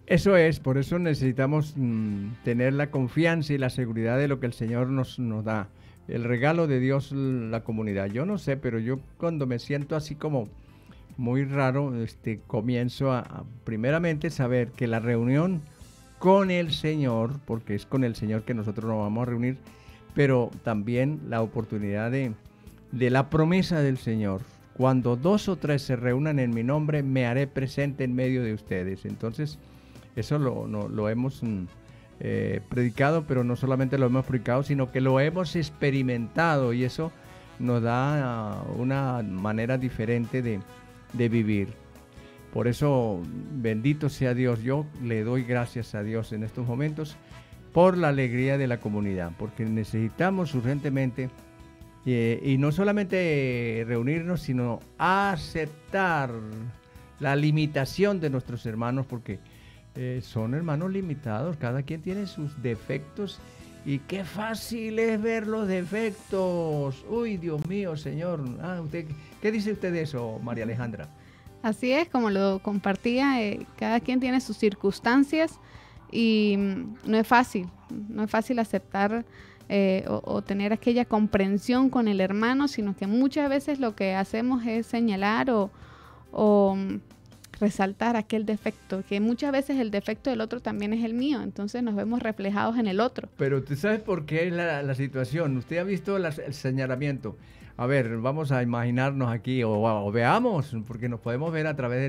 Eso es, por eso necesitamos tener la confianza y la seguridad de lo que el Señor nos da. El regalo de Dios, la comunidad. Yo no sé, pero yo cuando me siento así como muy raro, comienzo a primeramente saber que la reunión con el Señor, porque es con el Señor que nosotros nos vamos a reunir, pero también la oportunidad de la promesa del Señor. Cuando dos o tres se reúnan en mi nombre, me haré presente en medio de ustedes. Entonces, eso lo hemos predicado, pero no solamente lo hemos predicado, sino que lo hemos experimentado y eso nos da una manera diferente de vivir. Por eso, bendito sea Dios. Yo le doy gracias a Dios en estos momentos por la alegría de la comunidad, porque necesitamos urgentemente y no solamente reunirnos, sino aceptar la limitación de nuestros hermanos, porque son hermanos limitados, cada quien tiene sus defectos y qué fácil es ver los defectos. Uy, Dios mío, Señor. ¿Qué dice usted de eso, María Alejandra? Así es, como lo compartía, cada quien tiene sus circunstancias y no es fácil aceptar o tener aquella comprensión con el hermano, sino que muchas veces lo que hacemos es señalar o resaltar aquel defecto, que muchas veces el defecto del otro también es el mío, entonces nos vemos reflejados en el otro. Pero ¿tú sabes por qué es la situación? Usted ha visto el señalamiento. A ver, vamos a imaginarnos aquí o veamos, porque nos podemos ver a través de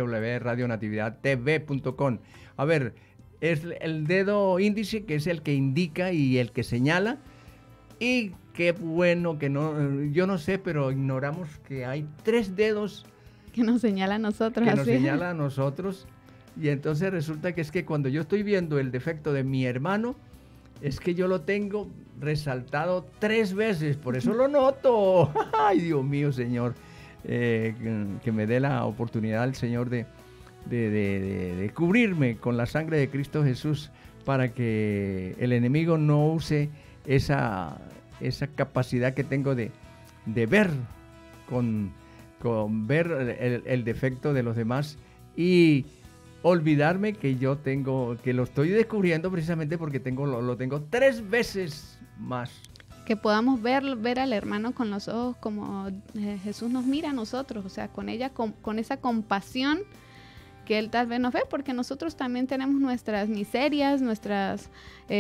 www.radionatividadtv.com. A ver, es el dedo índice que es el que indica y el que señala. Y qué bueno que no, yo no sé, pero ignoramos que hay 3 dedos que nos señala a nosotros. Que nos señala a nosotros. Y entonces resulta que es que cuando yo estoy viendo el defecto de mi hermano, es que yo lo tengo resaltado 3 veces, por eso lo noto. Ay, Dios mío, Señor, que me dé la oportunidad el Señor de cubrirme con la sangre de Cristo Jesús para que el enemigo no use esa capacidad que tengo de ver con ver el defecto de los demás y olvidarme que yo tengo, que lo estoy descubriendo precisamente porque lo tengo 3 veces más. Que podamos ver al hermano con los ojos como Jesús nos mira a nosotros, o sea, con esa compasión que Él tal vez nos ve, porque nosotros también tenemos nuestras miserias, nuestras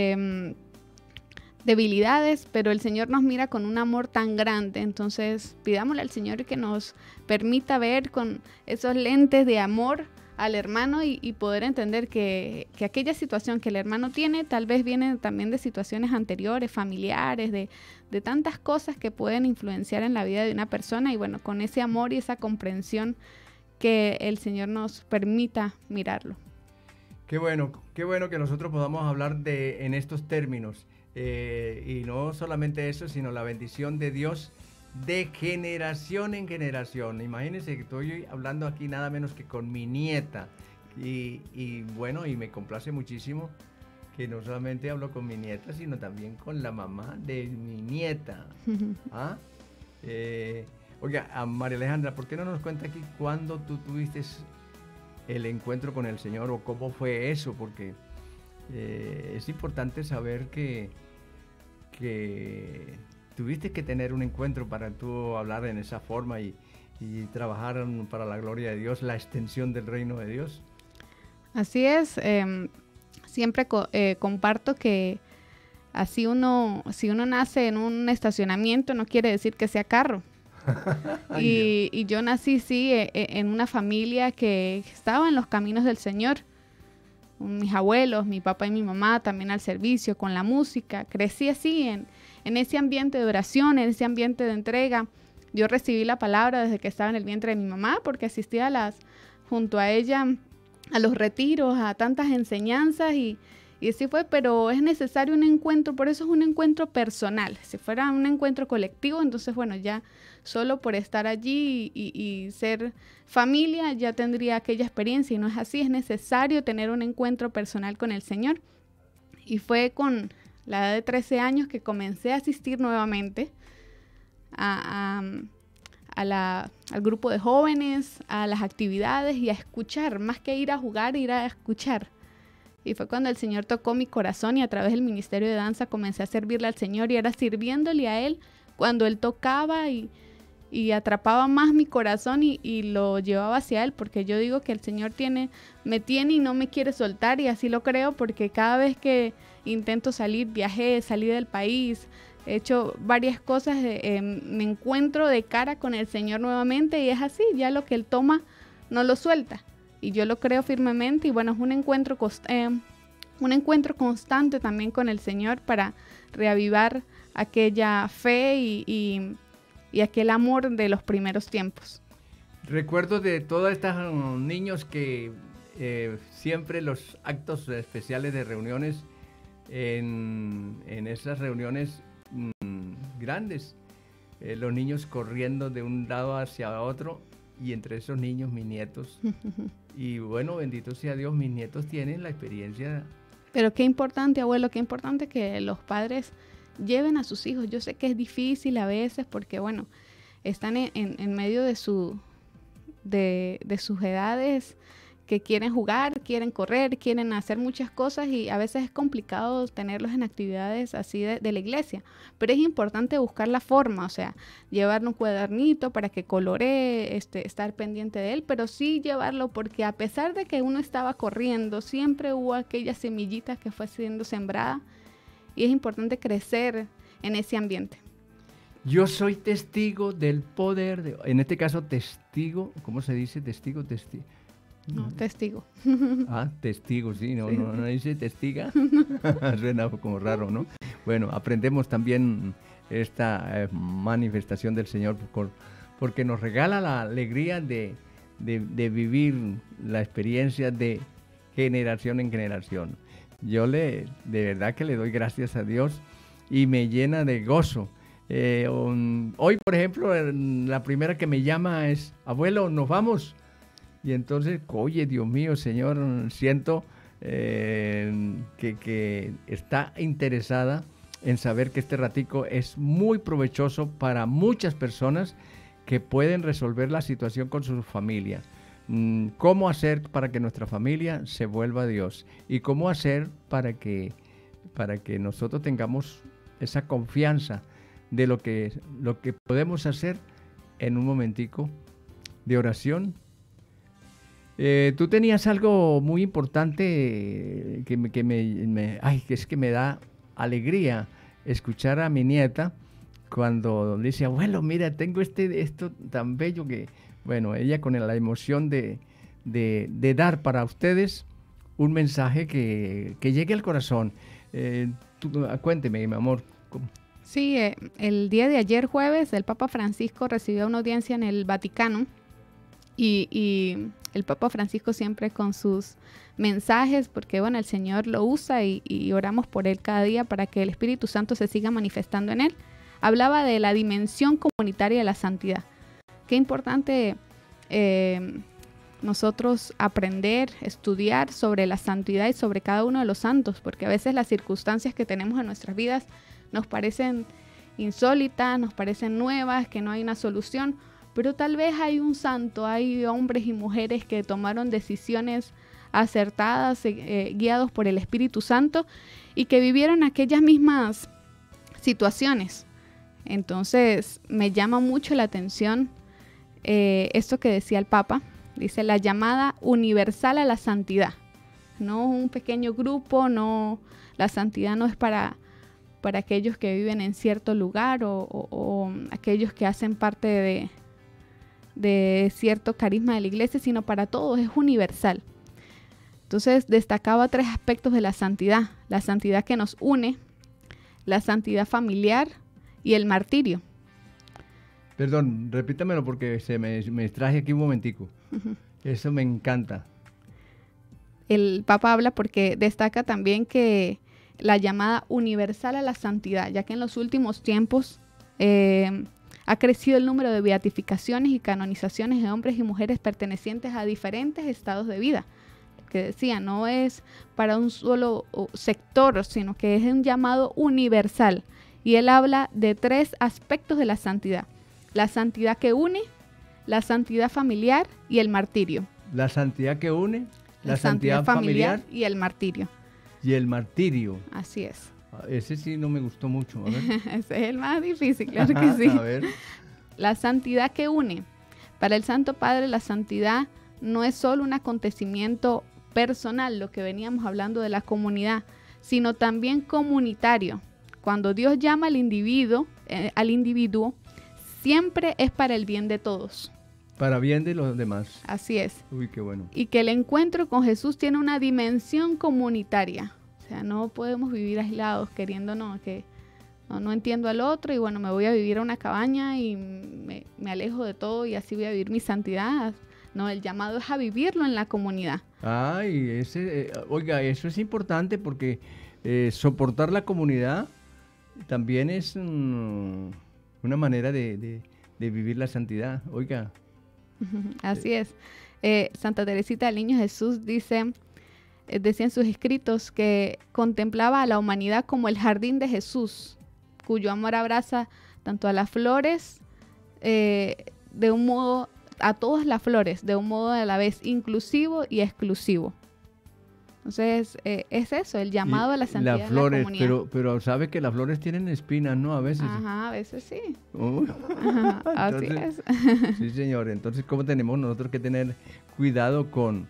debilidades, pero el Señor nos mira con un amor tan grande. Entonces pidámosle al Señor que nos permita ver con esos lentes de amor al hermano y poder entender que aquella situación que el hermano tiene tal vez viene también de situaciones anteriores, familiares, de tantas cosas que pueden influenciar en la vida de una persona, y bueno, con ese amor y esa comprensión que el Señor nos permita mirarlo. Qué bueno que nosotros podamos hablar en estos términos. Y no solamente eso, sino la bendición de Dios de generación en generación. Imagínense que estoy hablando aquí nada menos que con mi nieta. Y bueno, y me complace muchísimo que no solamente hablo con mi nieta, sino también con la mamá de mi nieta. ¿Ah? Oiga, María Alejandra, ¿por qué no nos cuenta aquí cuándo tú tuviste el encuentro con el Señor o cómo fue eso? Porque es importante saber que tuviste que tener un encuentro para tú hablar en esa forma y trabajar para la gloria de Dios, la extensión del reino de Dios. Así es, siempre comparto que si uno nace en un estacionamiento no quiere decir que sea carro. y yo nací en una familia que estaba en los caminos del Señor. Mis abuelos, mi papá y mi mamá también al servicio, con la música. Crecí así en ese ambiente de oración, en ese ambiente de entrega. Yo recibí la palabra desde que estaba en el vientre de mi mamá, porque asistía junto a ella a los retiros, a tantas enseñanzas y así fue, pero es necesario un encuentro, por eso es un encuentro personal. Si fuera un encuentro colectivo, entonces bueno, ya solo por estar allí y ser familia ya tendría aquella experiencia, y no es así, es necesario tener un encuentro personal con el Señor. Y fue con la edad de 13 años que comencé a asistir nuevamente al grupo de jóvenes, a las actividades y a escuchar, más que ir a jugar, ir a escuchar Y fue cuando el Señor tocó mi corazón y a través del ministerio de danza comencé a servirle al Señor y era sirviéndole a Él cuando Él tocaba y atrapaba más mi corazón y lo llevaba hacia Él, porque yo digo que el Señor me tiene y no me quiere soltar, y así lo creo, porque cada vez que intento salir, viajé, salí del país, he hecho varias cosas, me encuentro de cara con el Señor nuevamente y es así, ya lo que Él toma no lo suelta, y yo lo creo firmemente. Y bueno, es un encuentro constante también con el Señor para reavivar aquella fe y aquel amor de los primeros tiempos. Recuerdo de todos estos niños que siempre los actos especiales de reuniones, en esas reuniones grandes, los niños corriendo de un lado hacia otro, y entre esos niños mis nietos. Y bueno, bendito sea Dios, mis nietos tienen la experiencia. Pero qué importante, abuelo, qué importante que los padres lleven a sus hijos. Yo sé que es difícil a veces porque, bueno, están en medio de sus edades, que quieren jugar, quieren correr, quieren hacer muchas cosas y a veces es complicado tenerlos en actividades así de la iglesia. Pero es importante buscar la forma, o sea, llevarle un cuadernito para que coloree, estar pendiente de él, pero sí llevarlo, porque a pesar de que uno estaba corriendo, siempre hubo aquella semillita que fue siendo sembrada y es importante crecer en ese ambiente. Yo soy testigo del poder, en este caso testigo, ¿cómo se dice? Testigo. No, testigo. Ah, testigo, sí, no dice testiga. Suena como raro, ¿no? Bueno, aprendemos también esta manifestación del Señor porque nos regala la alegría de vivir la experiencia de generación en generación. Yo de verdad que le doy gracias a Dios y me llena de gozo. Hoy, por ejemplo, la primera que me llama es: abuelo, ¿nos vamos? Y entonces, oye, Dios mío, Señor, siento que está interesada en saber que este ratico es muy provechoso para muchas personas que pueden resolver la situación con su familia. ¿Cómo hacer para que nuestra familia se vuelva a Dios? ¿Y cómo hacer para que nosotros tengamos esa confianza de lo que podemos hacer en un momentico de oración? Tú tenías algo muy importante que me da alegría escuchar a mi nieta cuando dice: abuelo, mira, tengo esto tan bello que, bueno, ella con la emoción de dar para ustedes un mensaje que llegue al corazón. Cuénteme, mi amor. Sí, el día de ayer, jueves, el Papa Francisco recibió una audiencia en el Vaticano y el Papa Francisco siempre con sus mensajes, porque bueno, el Señor lo usa y oramos por él cada día para que el Espíritu Santo se siga manifestando en él. Hablaba de la dimensión comunitaria de la santidad. Qué importante nosotros aprender, estudiar sobre la santidad y sobre cada uno de los santos, porque a veces las circunstancias que tenemos en nuestras vidas nos parecen insólitas, nos parecen nuevas, que no hay una solución, pero tal vez hay un santo, hay hombres y mujeres que tomaron decisiones acertadas, guiados por el Espíritu Santo y que vivieron aquellas mismas situaciones. Entonces me llama mucho la atención esto que decía el Papa, dice: la llamada universal a la santidad, no un pequeño grupo, no, la santidad no es para aquellos que viven en cierto lugar o aquellos que hacen parte de cierto carisma de la iglesia, sino para todos, es universal. Entonces destacaba 3 aspectos de la santidad: la santidad que nos une, la santidad familiar y el martirio. Perdón, repítamelo porque me distraje aquí un momentico. Uh-huh. Eso me encanta. El Papa habla porque destaca también que la llamada universal a la santidad, ya que en los últimos tiempos ha crecido el número de beatificaciones y canonizaciones de hombres y mujeres pertenecientes a diferentes estados de vida. Que decía, no es para un solo sector, sino que es un llamado universal. Y él habla de 3 aspectos de la santidad: la santidad que une, la santidad familiar y el martirio. La santidad que une, La santidad familiar y el martirio. y el martirio. Así es. Ese sí no me gustó mucho. A ver. Ese es el más difícil, claro que sí. A ver. La santidad que une. Para el Santo Padre, la santidad no es solo un acontecimiento personal, lo que veníamos hablando de la comunidad, sino también comunitario. Cuando Dios llama al individuo, siempre es para el bien de todos. Para bien de los demás. Así es. Uy, qué bueno. Y que el encuentro con Jesús tiene una dimensión comunitaria. O sea, no podemos vivir aislados queriéndonos que no entiendo al otro y bueno, me voy a vivir a una cabaña y me alejo de todo y así voy a vivir mi santidad. No, el llamado es a vivirlo en la comunidad. Ay, oiga, eso es importante porque soportar la comunidad también es una manera de vivir la santidad. Oiga. Así es. Santa Teresita del Niño Jesús decía en sus escritos que contemplaba a la humanidad como el jardín de Jesús, cuyo amor abraza tanto a las flores, de un modo, a todas las flores, de un modo a la vez inclusivo y exclusivo. Entonces, es eso, el llamado a la santidad las flores, en la comunidad. pero sabe que las flores tienen espinas, ¿no? A veces. Ajá, a veces sí. Ajá, Así entonces, es. Sí, señor. Entonces, ¿cómo tenemos nosotros que tener cuidado con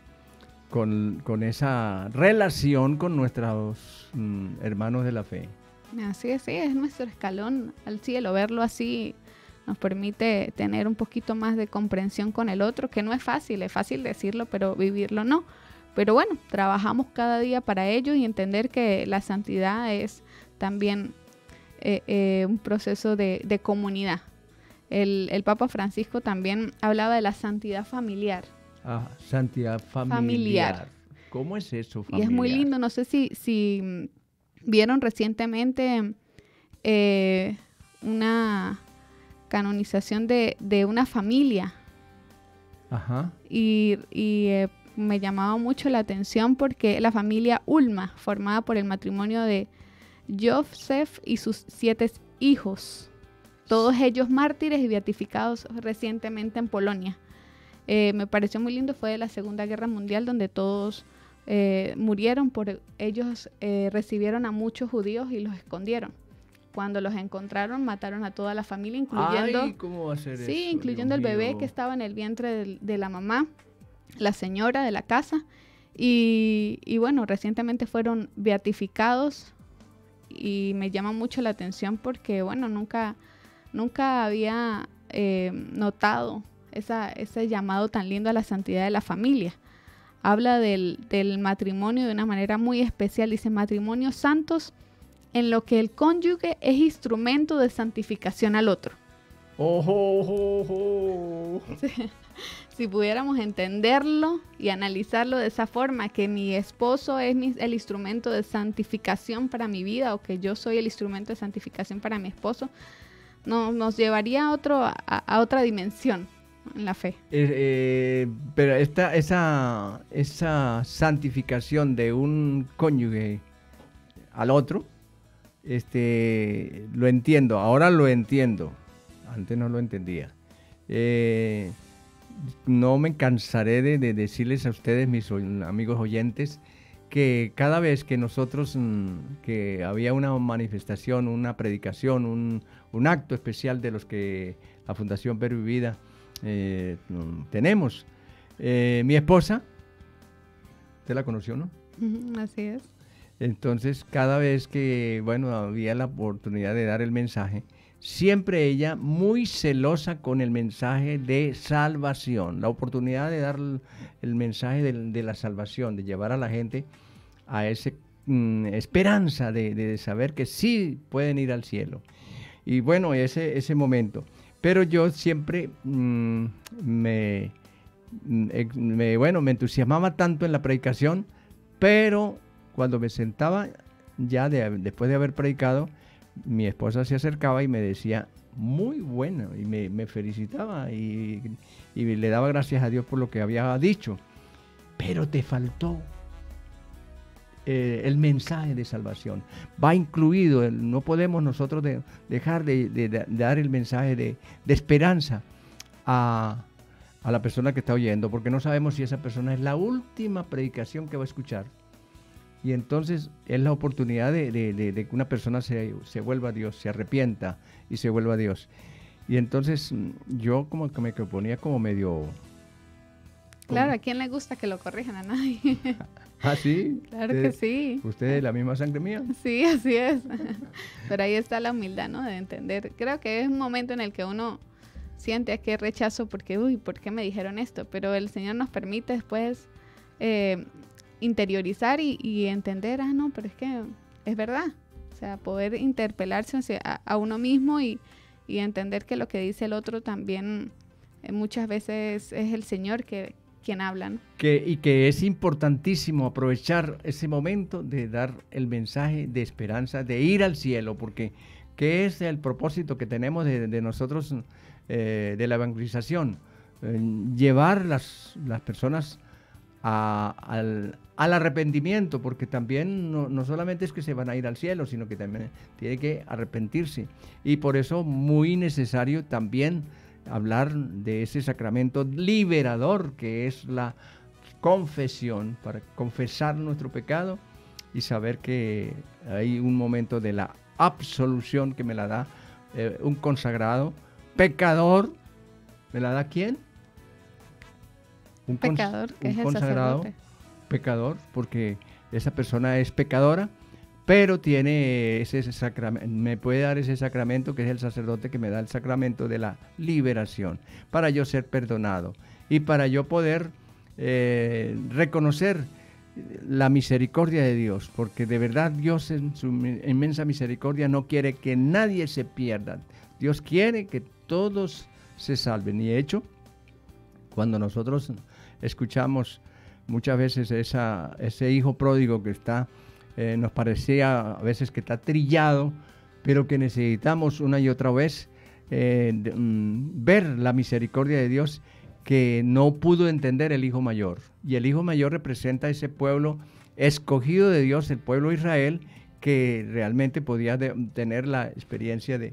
esa relación con nuestros hermanos de la fe? Así es, sí, es nuestro escalón al cielo. Verlo así nos permite tener un poquito más de comprensión con el otro, que no es fácil decirlo, pero vivirlo no. Pero bueno, trabajamos cada día para ello y entender que la santidad es también un proceso de comunidad. El Papa Francisco también hablaba de la santidad familiar. Ah, santidad familiar. ¿Cómo es eso, familiar? Y es muy lindo, no sé si vieron recientemente una canonización de una familia. Ajá. Y me llamaba mucho la atención porque la familia Ulma, formada por el matrimonio de Joseph y sus 7 hijos, todos ellos mártires y beatificados recientemente en Polonia. Me pareció muy lindo, fue de la Segunda Guerra Mundial donde todos murieron, ellos recibieron a muchos judíos y los escondieron. Cuando los encontraron, mataron a toda la familia, incluyendo, Ay, ¿cómo va a ser eso? incluyendo el bebé que estaba en el vientre de la mamá, la señora de la casa. Y bueno, recientemente fueron beatificados y me llama mucho la atención porque, bueno, nunca había notado ese llamado tan lindo a la santidad de la familia. Habla del matrimonio de una manera muy especial. Dice, matrimonios santos en lo que el cónyuge es instrumento de santificación al otro. Si pudiéramos entenderlo y analizarlo de esa forma, que mi esposo es el instrumento de santificación para mi vida o que yo soy el instrumento de santificación para mi esposo, nos llevaría a otra dimensión en la fe. Pero esa santificación de un cónyuge al otro, lo entiendo, ahora lo entiendo, antes no lo entendía. No me cansaré de decirles a ustedes, mis amigos oyentes, que cada vez que nosotros, que había una manifestación, una predicación, un acto especial de los que la Fundación Verbo y Vida tenemos, mi esposa, ¿usted la conoció, no? Así es. Entonces, cada vez que, bueno, había la oportunidad de dar el mensaje, siempre ella muy celosa con el mensaje de salvación, la oportunidad de dar el mensaje de la salvación, de llevar a la gente a esa esperanza de saber que sí pueden ir al cielo. Y bueno, ese momento. Pero yo siempre me entusiasmaba tanto en la predicación, pero cuando me sentaba ya después de haber predicado, mi esposa se acercaba y me decía, muy bueno, y me felicitaba y le daba gracias a Dios por lo que había dicho. Pero te faltó el mensaje de salvación. Va incluido, no podemos nosotros dejar de dar el mensaje de esperanza a a la persona que está oyendo, porque no sabemos si esa persona es la última predicación que va a escuchar. Y entonces es la oportunidad de que una persona se vuelva a Dios, se arrepienta y se vuelva a Dios. Y entonces yo como que me ponía como medio... Claro, ¿a quién le gusta que lo corrijan? A nadie. ¿Ah, sí? Claro que sí. ¿Usted es la misma sangre mía? Sí, así es. Pero ahí está la humildad, ¿no? De entender. Creo que es un momento en el que uno siente que rechazo porque, uy, ¿por qué me dijeron esto? Pero el Señor nos permite después interiorizar y entender, no, pero es que es verdad. O sea, poder interpelarse a uno mismo y entender que lo que dice el otro también muchas veces es el Señor quien habla, ¿no? Y que es importantísimo aprovechar ese momento de dar el mensaje de esperanza, de ir al cielo, porque ¿qué es el propósito que tenemos de nosotros de la evangelización? Llevar las personas al arrepentimiento, porque también no solamente es que se van a ir al cielo, sino que también tiene que arrepentirse. Y por eso muy necesario también hablar de ese sacramento liberador que es la confesión, para confesar nuestro pecado y saber que hay un momento de la absolución que me la da un consagrado pecador. ¿Me la da quién? Un pecador, que es el consagrado sacerdote. Pecador, porque esa persona es pecadora, pero tiene ese sacramento, me puede dar ese sacramento que es el sacerdote que me da el sacramento de la liberación, para yo ser perdonado y para yo poder reconocer la misericordia de Dios, porque de verdad Dios en su inmensa misericordia no quiere que nadie se pierda. Dios quiere que todos se salven. Y de hecho, cuando nosotros escuchamos muchas veces ese hijo pródigo que está, nos parecía a veces que está trillado, pero que necesitamos una y otra vez ver la misericordia de Dios que no pudo entender el hijo mayor. Y el hijo mayor representa ese pueblo escogido de Dios, el pueblo de Israel, que realmente podía tener la experiencia de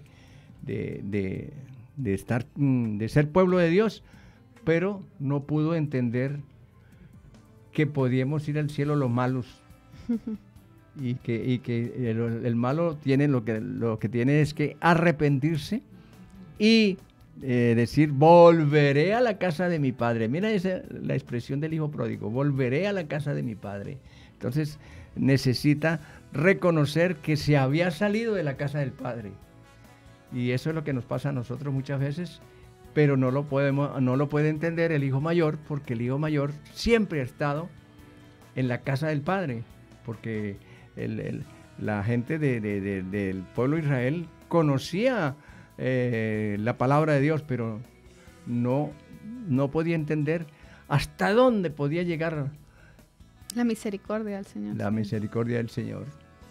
ser pueblo de Dios, pero no pudo entender que podíamos ir al cielo los malos. Y que el malo tiene lo que tiene es que arrepentirse y decir, volveré a la casa de mi padre. Mira la expresión del hijo pródigo, volveré a la casa de mi padre. Entonces necesita reconocer que se había salido de la casa del padre. Y eso es lo que nos pasa a nosotros muchas veces, pero no lo puede entender el hijo mayor, porque el hijo mayor siempre ha estado en la casa del padre, porque la gente del pueblo de Israel conocía la palabra de Dios, pero no podía entender hasta dónde podía llegar la misericordia del Señor. La misericordia del Señor.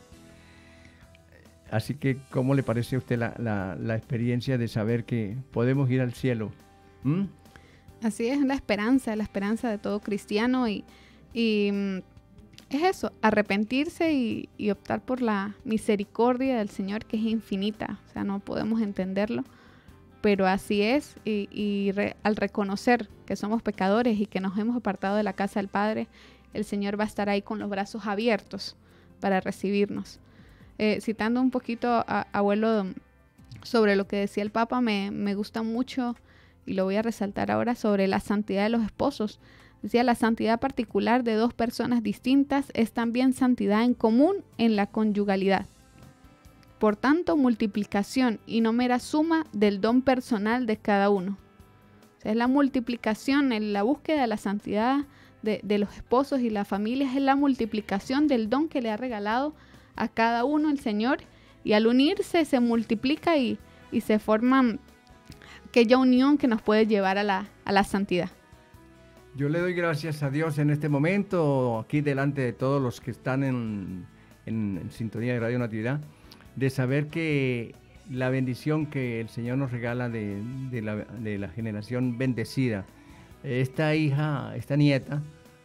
Así que, ¿cómo le parece a usted la experiencia de saber que podemos ir al cielo? Así es la esperanza de todo cristiano y es eso, arrepentirse y optar por la misericordia del Señor, que es infinita. O sea, no podemos entenderlo, pero así es. Al reconocer que somos pecadores y que nos hemos apartado de la casa del Padre, el Señor va a estar ahí con los brazos abiertos para recibirnos. Citando un poquito a abuelo sobre lo que decía el Papa, me gusta mucho, y lo voy a resaltar ahora, sobre la santidad de los esposos. Decía, la santidad particular de dos personas distintas es también santidad en común en la conyugalidad. Por tanto, multiplicación y no mera suma del don personal de cada uno. O sea, es la multiplicación, en la búsqueda de la santidad de los esposos y las familias, es la multiplicación del don que le ha regalado a cada uno el Señor, y al unirse se multiplica y se forma aquella unión que nos puede llevar a la santidad. Yo le doy gracias a Dios en este momento, aquí delante de todos los que están en sintonía de Radio Natividad, de saber que la bendición que el Señor nos regala de la generación bendecida, esta nieta,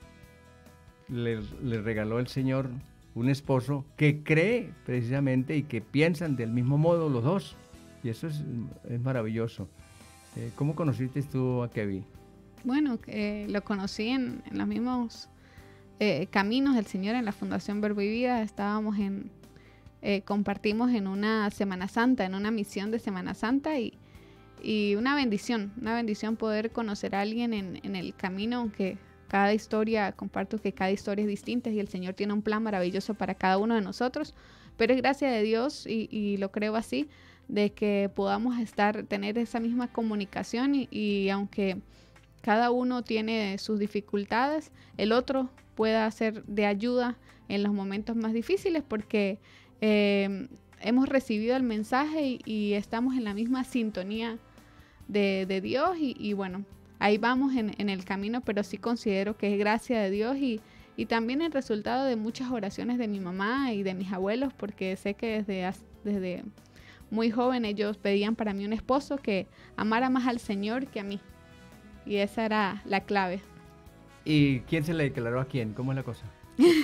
le regaló el Señor un esposo que cree precisamente y que piensan del mismo modo los dos. Y eso es maravilloso. ¿Cómo conociste tú a Kevin? Bueno, lo conocí en los mismos caminos del Señor en la Fundación Verbo y Vida. Estábamos compartimos en una Semana Santa, en una misión de Semana Santa y una bendición poder conocer a alguien en el camino, aunque comparto que cada historia es distinta y el Señor tiene un plan maravilloso para cada uno de nosotros, pero es gracia de Dios y lo creo así, de que podamos tener esa misma comunicación y aunque cada uno tiene sus dificultades, el otro pueda ser de ayuda en los momentos más difíciles porque hemos recibido el mensaje y estamos en la misma sintonía de Dios y bueno, ahí vamos en el camino, pero sí considero que es gracia de Dios y también el resultado de muchas oraciones de mi mamá y de mis abuelos, porque sé que desde muy joven ellos pedían para mí un esposo que amara más al Señor que a mí. Y esa era la clave. ¿Y quién se le declaró a quién? ¿Cómo es la cosa?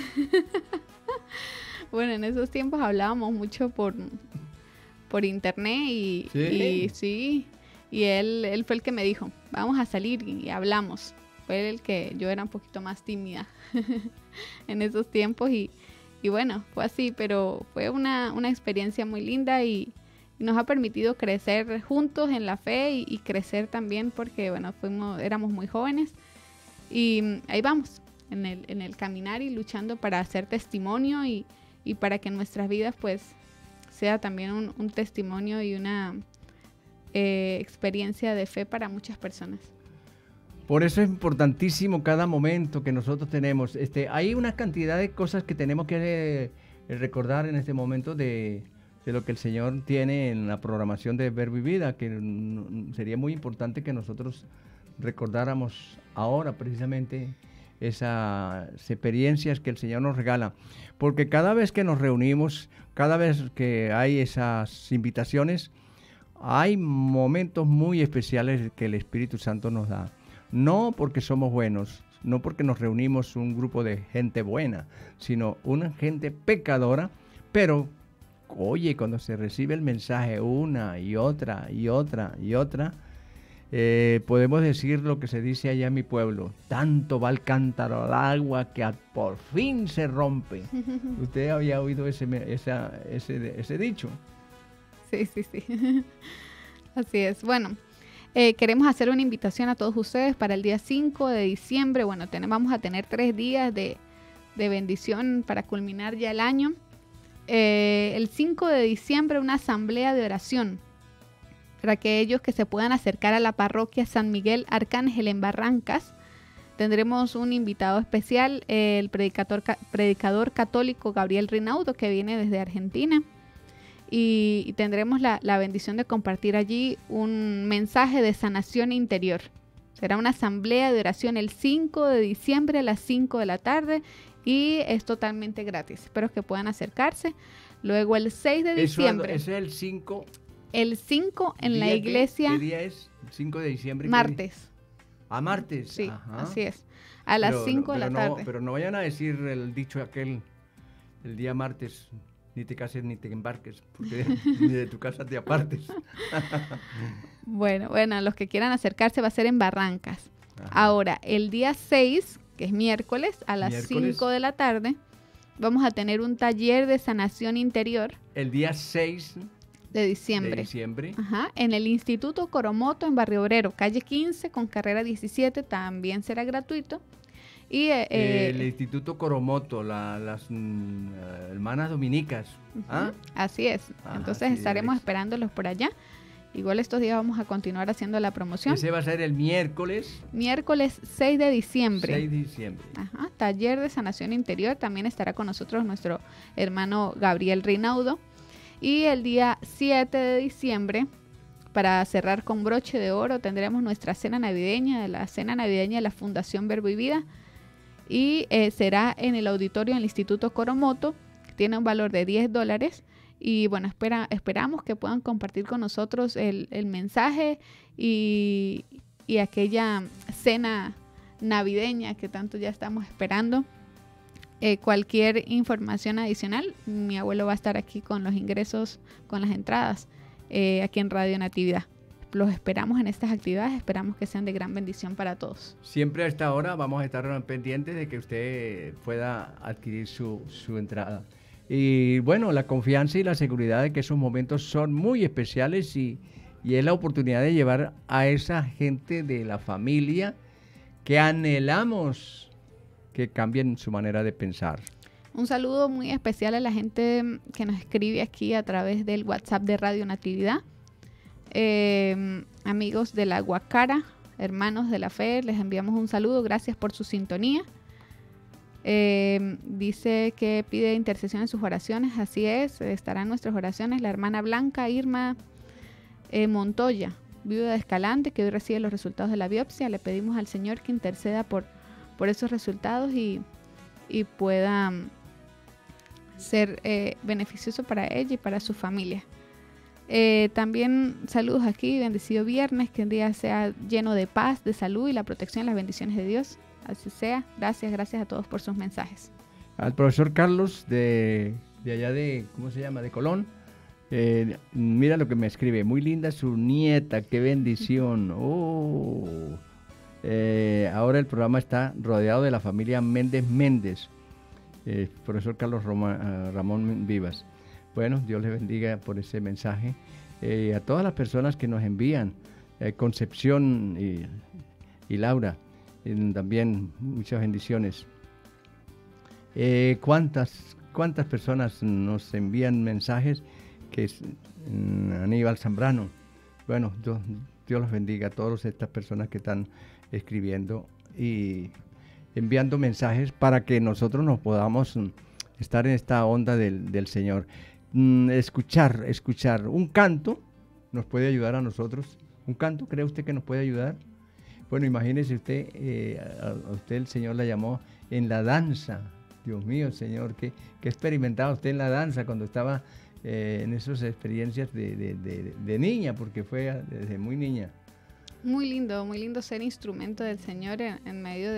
Bueno, en esos tiempos hablábamos mucho por internet y él fue el que me dijo, vamos a salir y hablamos. Fue el que yo era un poquito más tímida en esos tiempos y bueno, fue así, pero fue una experiencia muy linda y nos ha permitido crecer juntos en la fe y crecer también porque, bueno, éramos muy jóvenes y ahí vamos, en el caminar y luchando para hacer testimonio y para que nuestras vidas, pues, sea también un testimonio y una experiencia de fe para muchas personas. Por eso es importantísimo cada momento que nosotros tenemos. Hay una cantidad de cosas que tenemos que recordar en este momento de lo que el Señor tiene en la programación de Verbo y Vida, que sería muy importante que nosotros recordáramos ahora precisamente esas experiencias que el Señor nos regala. Porque cada vez que nos reunimos, cada vez que hay esas invitaciones, hay momentos muy especiales que el Espíritu Santo nos da. No porque somos buenos, no porque nos reunimos un grupo de gente buena, sino una gente pecadora, pero oye, cuando se recibe el mensaje una y otra y otra y otra, podemos decir lo que se dice allá en mi pueblo, tanto va el cántaro al agua que por fin se rompe. ¿Usted había oído ese dicho? Sí. Así es. Bueno, queremos hacer una invitación a todos ustedes para el día 5 de diciembre. Bueno, vamos a tener 3 días de bendición para culminar ya el año. El 5 de diciembre una asamblea de oración para aquellos que se puedan acercar a la parroquia San Miguel Arcángel en Barrancas. Tendremos un invitado especial, el predicador católico Gabriel Rinaudo, que viene desde Argentina, y tendremos la bendición de compartir allí un mensaje de sanación interior. Será una asamblea de oración el 5 de diciembre a las 5 de la tarde y es totalmente gratis. Espero que puedan acercarse. Luego el 6 de diciembre. ¿Ese es el 5? El 5 en la iglesia. ¿Qué día es? ¿El 5 de diciembre? Martes. ¿A martes? Sí, ajá. Así es. A las 5 de la tarde. Pero no vayan a decir el dicho aquel, el día martes, ni te cases ni te embarques, porque ni de tu casa te apartes. Bueno, los que quieran acercarse va a ser en Barrancas. Ajá. Ahora, el día 6, que es miércoles, a las 5 de la tarde, vamos a tener un taller de sanación interior. El día 6 de diciembre. Ajá, en el Instituto Coromoto en Barrio Obrero, calle 15 con carrera 17, también será gratuito. Y el Instituto Coromoto, las hermanas dominicas. ¿Ah? Así es. Ajá, entonces estaremos esperándolos por allá. Igual estos días vamos a continuar haciendo la promoción. Ese va a ser el miércoles. Miércoles 6 de diciembre. 6 de diciembre. Ajá, taller de sanación interior. También estará con nosotros nuestro hermano Gabriel Rinaudo. Y el día 7 de diciembre, para cerrar con broche de oro, tendremos nuestra cena navideña, de la Fundación Verbo y Vida. Y será en el auditorio del Instituto Coromoto. Tiene un valor de $10. Y bueno, esperamos que puedan compartir con nosotros el mensaje y aquella cena navideña que tanto ya estamos esperando. Cualquier información adicional, mi abuelo va a estar aquí con los ingresos, con las entradas, aquí en Radio Natividad. los esperamos en estas actividades, esperamos que sean de gran bendición para todos. Siempre a esta hora vamos a estar pendientes de que usted pueda adquirir su entrada. Y bueno, la confianza y la seguridad de que esos momentos son muy especiales y es la oportunidad de llevar a esa gente de la familia que anhelamos que cambien su manera de pensar. Un saludo muy especial a la gente que nos escribe aquí a través del WhatsApp de Radio Natividad. Amigos de la Guacara, hermanos de la fe, les enviamos un saludo, gracias por su sintonía. Dice que pide intercesión en sus oraciones, así es, estarán en nuestras oraciones la hermana Blanca Irma Montoya, viuda de Escalante, que hoy recibe los resultados de la biopsia. Le pedimos al Señor que interceda por esos resultados y pueda ser beneficioso para ella y para su familia. También saludos aquí, bendecido viernes, que el día sea lleno de paz, de salud y la protección y las bendiciones de Dios. Así sea. Gracias a todos por sus mensajes. Al profesor Carlos de allá de, ¿cómo se llama? De Colón. Mira lo que me escribe. Muy linda su nieta, qué bendición. Ahora el programa está rodeado de la familia Méndez. Profesor Carlos Ramón Vivas. Bueno, Dios les bendiga por ese mensaje. A todas las personas que nos envían, Concepción y Laura, también muchas bendiciones. ¿Cuántas personas nos envían mensajes? Que es Aníbal Zambrano. Bueno, Dios los bendiga a todas estas personas que están escribiendo y enviando mensajes para que nosotros nos podamos estar en esta onda del Señor. Escuchar un canto nos puede ayudar a nosotros. ¿Un canto cree usted que nos puede ayudar? Bueno, imagínese usted, a usted el Señor la llamó en la danza. Dios mío, Señor, ¿qué experimentaba usted en la danza cuando estaba en esas experiencias de niña? Porque fue desde muy niña. Muy lindo ser instrumento del Señor en medio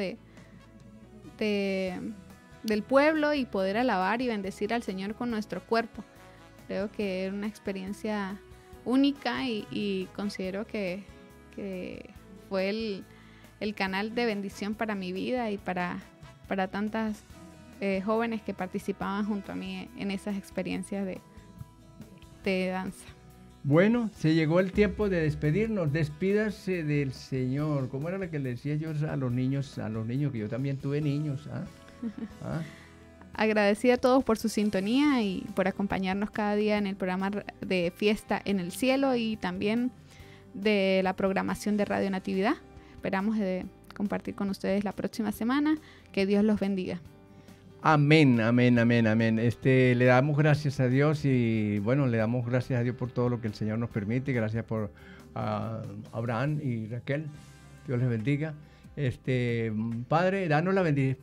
del pueblo y poder alabar y bendecir al Señor con nuestro cuerpo. Creo que era una experiencia única y considero que fue el canal de bendición para mi vida y para tantas jóvenes que participaban junto a mí en esas experiencias de danza. Bueno, se llegó el tiempo de despedirnos. Despídase del Señor. ¿Cómo era la que le decía yo a los niños, que yo también tuve niños? Agradecida a todos por su sintonía y por acompañarnos cada día en el programa de Fiesta en el Cielo y también de la programación de Radio Natividad. Esperamos compartir con ustedes la próxima semana. Que Dios los bendiga. Amén. Le damos gracias a Dios y bueno, le damos gracias a Dios por todo lo que el Señor nos permite. Gracias por Abraham y Raquel. Dios les bendiga. Padre, danos la bendición.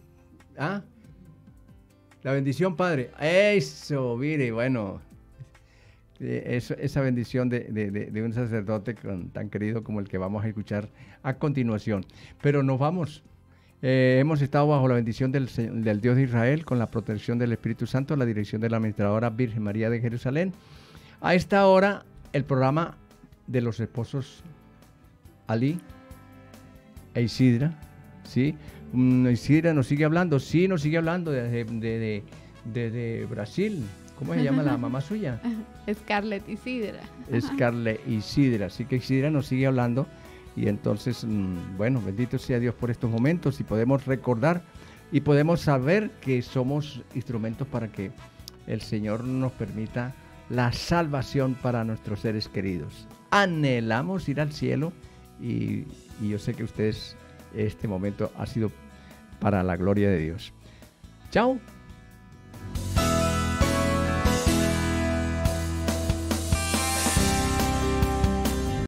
La bendición, Padre. Eso, mire, bueno, esa bendición de un sacerdote tan querido como el que vamos a escuchar a continuación. Pero nos vamos. Hemos estado bajo la bendición del Dios de Israel, con la protección del Espíritu Santo, la dirección de la administradora Virgen María de Jerusalén. A esta hora, el programa de los esposos Ali e Isidra, ¿sí? Isidra nos sigue hablando, desde Brasil. ¿Cómo se llama la mamá suya? Scarlett Isidra. Scarlett Isidra, así que Isidra nos sigue hablando. Y entonces, bueno, bendito sea Dios por estos momentos y podemos recordar y podemos saber que somos instrumentos para que el Señor nos permita la salvación para nuestros seres queridos. Anhelamos ir al cielo y yo sé que ustedes, este momento ha sido para la gloria de Dios. Chao.